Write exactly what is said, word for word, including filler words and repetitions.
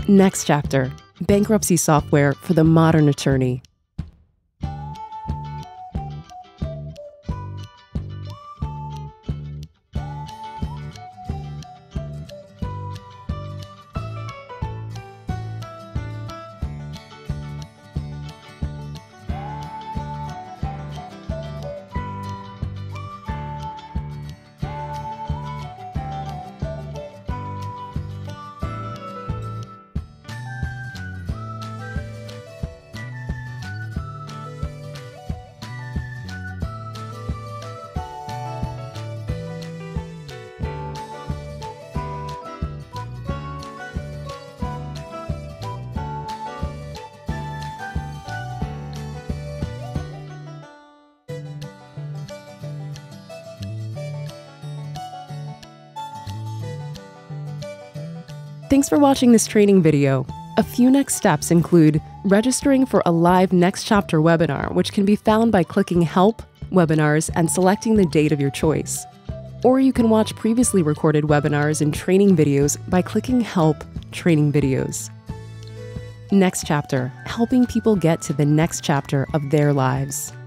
NextChapter, bankruptcy software for the modern attorney. Thanks for watching this training video. A few next steps include registering for a live NextChapter webinar, which can be found by clicking Help, Webinars, and selecting the date of your choice. Or you can watch previously recorded webinars and training videos by clicking Help, Training Videos. NextChapter, helping people get to the next chapter of their lives.